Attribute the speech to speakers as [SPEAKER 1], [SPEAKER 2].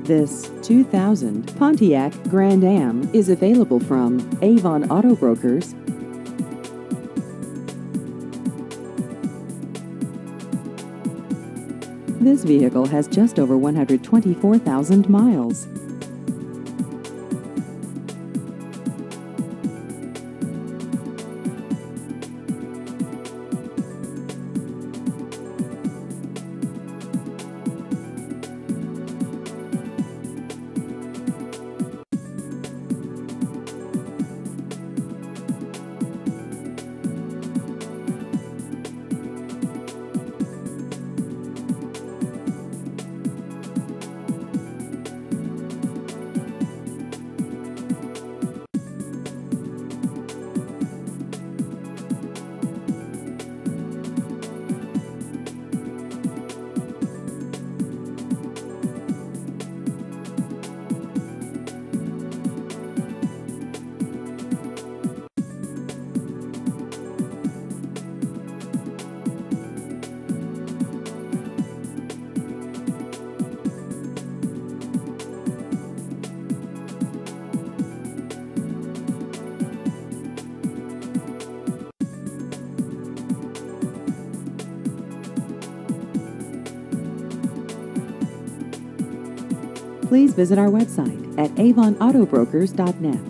[SPEAKER 1] This 2000 Pontiac Grand Am is available from Avon Auto Brokers. This vehicle has just over 124,000 miles. Please visit our website at avonautobrokers.net.